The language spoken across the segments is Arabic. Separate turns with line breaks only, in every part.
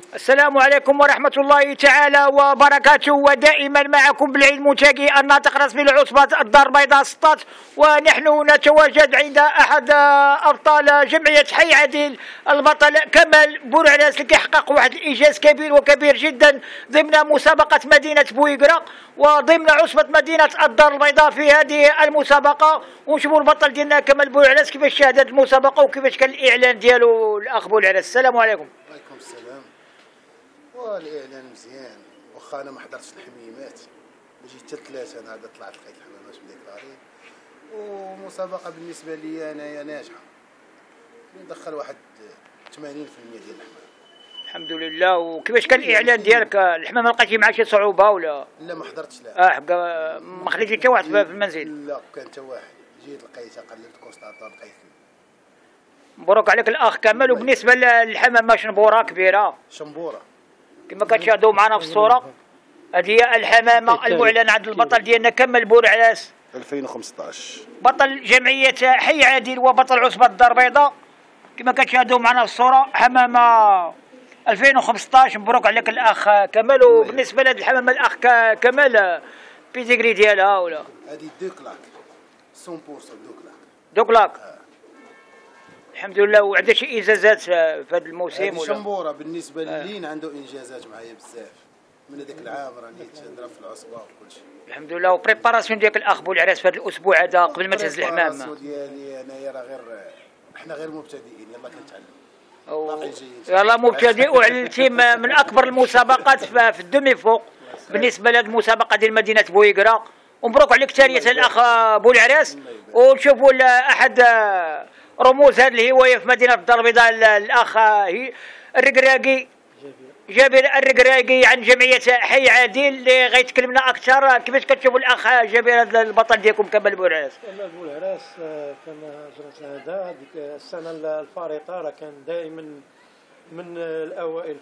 السلام عليكم ورحمة الله تعالى وبركاته، ودائما معكم بالعيد منتقي الناطق رسمي لعصبة الدار البيضاء سطات. ونحن نتواجد عند أحد أبطال جمعية حي عديل، البطل كمال بورعلاس، اللي كيحقق واحد الإنجاز كبير وكبير جدا ضمن مسابقة مدينة بويقرا وضمن عصبة مدينة الدار البيضاء في هذه المسابقة. ونشوفوا البطل ديالنا كمال بورعلاس كيفاش شاهد هذه المسابقة وكيفاش كان الإعلان ديالو الأخ بورعلاس. السلام عليكم.
وعليكم السلام. والاعلان مزيان، واخا انا ما حضرتش الحميمات، جيت حتى 3 انا عاد طلعت لقيت الحمامات مديكلارين، ومسابقه بالنسبه لي انايا ناجحه، ندخل واحد 80% ديال الحمام
الحمد لله. وكيفاش كان الاعلان ديالك؟ الحمام ما لقيتي معاه شي صعوبه ولا؟
لا ما حضرتش، لا
حقا ما خليتي حتى واحد في المنزل؟
لا كان حتى واحد، جيت لقيتها قلبت كونستاتور لقيت.
مبروك عليك الاخ كمال. وبالنسبه للحمامه شنبوره كبيره
شنبوره
كما كتشاهدوا معنا في الصوره، هذه هي الحمامه المعلن عند البطل ديالنا كمال بورعلاس
2015،
بطل جمعيه حي عادل وبطل عصبه الدار البيضاء. كما كتشاهدوا معنا في الصوره حمامه 2015. مبروك عليك الاخ كمال. وبالنسبه لهذه الحمامه الاخ كمال بيديغري ديالها ولا؟
هذه دوكلاك 100% دوكلاك.
دوكلاك الحمد لله. وعندها شي انجازات في هذا الموسم ولا؟
شنبوره بالنسبه لينا عنده انجازات معايا بزاف، من هذاك العام راني تهضر في العصبه وكل شيء
الحمد لله. وبريباراسيون ديالك الاخ بولعراس في هذا الاسبوع هذا قبل ما تهز الحمام؟
البريباراسيون ديالي انايا راه غير احنا غير مبتدئين، يلاه كنتعلم.
يلا مبتدئ وعلمتي من اكبر المسابقات في الدمي فوق بالنسبه لهذه المسابقه ديال مدينه بويقرا. ومبروك عليك ثانيه الاخ بولعراس. ونشوفوا احد رموز هذه الهوايه في مدينه الدار البيضاء الاخ الركراكي جابر الركراكي عن جمعيه حي عادل، اللي غيتكلمنا اكثر. كيفاش كتشوفوا الاخ جابر هذا البطل ديالكم كمال بورعلاس؟
كمال بورعلاس كما جرت هذا ديك السنه الفارطه راه كان دائما من الاوائل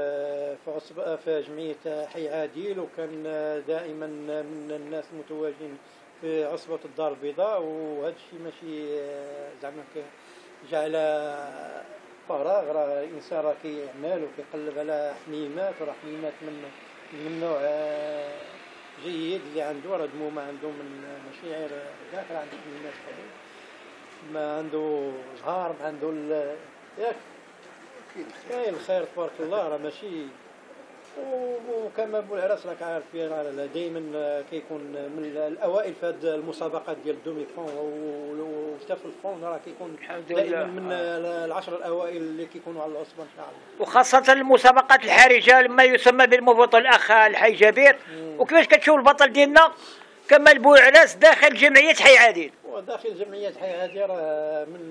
في جمعيه حي عادل، وكان دائما من الناس المتواجدين في عصبه الدار البيضاء. وهذا الشيء ماشي زعما جعل فراغ، راه الانسان راه كيعمل وكيقلب على حميمات، وراه حميمات من نوع جيد اللي عنده، راه دمومه عنده من مشاعر كاع، راه عنده حميمات حلوه، ما عنده زهار، ما عنده ياك كاين الخير تبارك الله. راه ماشي وكما بولعراس راك عارف دائما كيكون من الاوائل في هذه المسابقات ديال الدومي فون وحتى في الفون، راه كيكون دائما من العشر الاوائل اللي كيكونوا على العصبه ان شاء الله.
وخاصه المسابقات الحرجه ما يسمى بالمبطل الاخ الحي جابر. وكيفاش كتشوف البطل ديالنا كمال بورعلاس داخل جمعيه حي عادل؟
وداخل جمعيه حي عادل راه من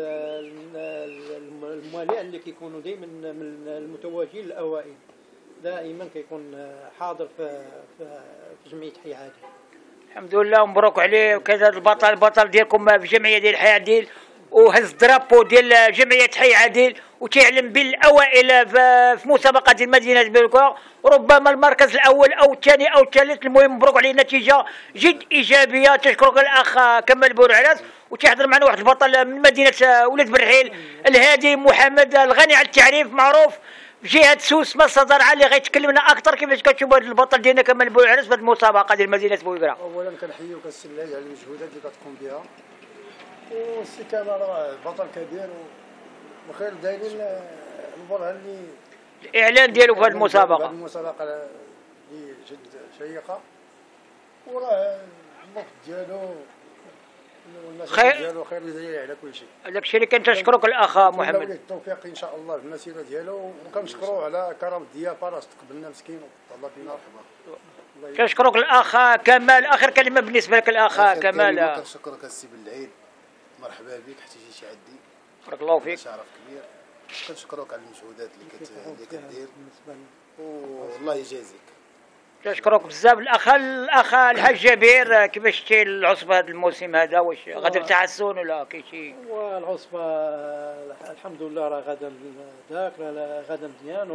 الموالين اللي كيكونوا دائما من المتواجدين الاوائل، دائما كيكون حاضر في جمعيه حي عادل.
الحمد لله ومبروك عليه. وكذا البطل ديالكم في جمعيه ديال حي عادل، وهز درابو ديال جمعيه حي عادل، وتعلم بالاوائل في مسابقه ديال مدينه بويقرا، ربما المركز الاول او الثاني او الثالث. المهم مبروك عليه، نتيجه جد ايجابيه. تشكرك الاخ كمال بورعلاس. وتحضر معنا واحد البطل من مدينه ولاد برحيل، الهادي محمد الغني عن التعريف، معروف في جهه سوس مصر درعا، اللي غيتكلمنا اكثر. كيفاش كتشوف هذا البطل ديالنا كمال بورعلاس في هذه المسابقه ديال مدينه بويقرا؟
اولا كنحييك السي على المجهودات اللي كتقوم بها، والسي كمال راه بطل كبير وخير دايرين البرهه اللي
الاعلان ديالو في هذه المسابقه.
هذه المسابقه اللي جد شيقه، وراه الوقت ديالو
خير
ديالو خير دليل على كل شيء.
هذاك الشيء اللي كنتشكرك الاخ محمد.
التوفيق ان شاء الله في المسيره ديالو، وكنشكروه على كرم الضيافه، راه استقبلنا مسكين وطلع فينا مرحبا.
كنشكرك الاخ كمال. اخر كلمه بالنسبه لك الاخ كمال.
كنشكرك السي بالعيد، مرحبا بك، حتى شي عندي
بارك الله فيك،
شرف كبير. كنشكرك على المجهودات اللي كدير، والله يجازيك.
كنشكرك بزاف الاخ الحاج جابر. كيفاش شتي العصبه هذا الموسم هذا؟ واش غادي بتحسن ولا كاين شي؟
والعصبه الحمد لله راه غدا غدا مزيان،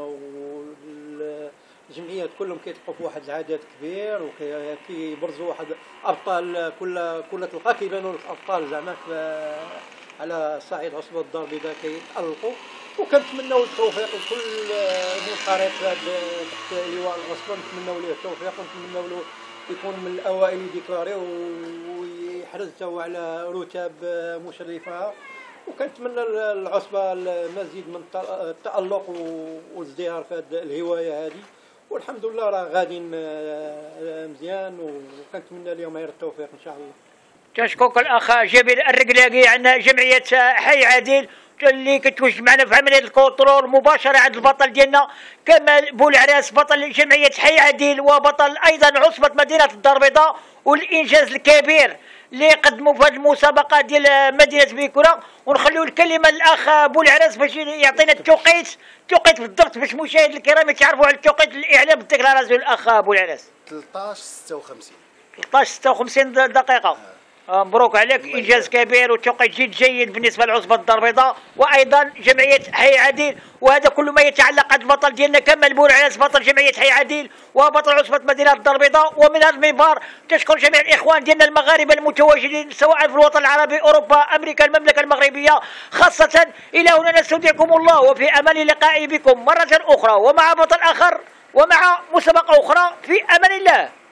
الجمعيات كلهم كيتلقوا في واحد العدد كبير، وكيبرزوا واحد ابطال. كل تلقى كيبانوا الابطال زعما على صعيد عصبه الدار البيضاء كيتالقوا. وكنتمناو التوفيق لكل منخرط تحت لواء العصبه، نتمناو ليه التوفيق ونتمناو له يكون من الاوائل يديكلاري ويحرز هو على رتب مشرفه. وكنتمنى العصبه المزيد من التالق والازدهار في هذه الهوايه هذه، والحمد لله راه غاديين مزيان، وكنتمنى لهم غير التوفيق ان شاء الله.
تشكرك الاخ جابر الرقلاقي عن جمعيه حي عادل اللي كتواجد معنا في عمليه الكونترول مباشره عند البطل ديالنا كمال بولعراس بطل جمعيه حي عادل وبطل ايضا عصبه مدينه الدار البيضاء، والانجاز الكبير اللي قدموا في هذه المسابقه ديال مدينه بيكوره. ونخليو الكلمه للاخ بولعراس باش يعطينا التوقيت بالضبط باش المشاهد الكرام يتعرفوا على التوقيت الاعلام بالديكلاراسيون. الاخ بولعراس 13:56 دقيقه. مبروك عليك، انجاز كبير وتوقيت جيد بالنسبه لعصبه الدار البيضاء وايضا جمعيه حي عادل. وهذا كل ما يتعلق بالبطل ديالنا كمال بولعراس بطل جمعيه حي عادل وبطل عصبه مدينه الدار البيضاء. ومن هذا المنبر تشكر جميع الاخوان ديالنا المغاربه المتواجدين سواء في الوطن العربي، اوروبا، امريكا، المملكه المغربيه خاصه. الى هنا نستودعكم الله وفي امان لقائي بكم مره اخرى ومع بطل اخر ومع مسابقه اخرى في امان الله.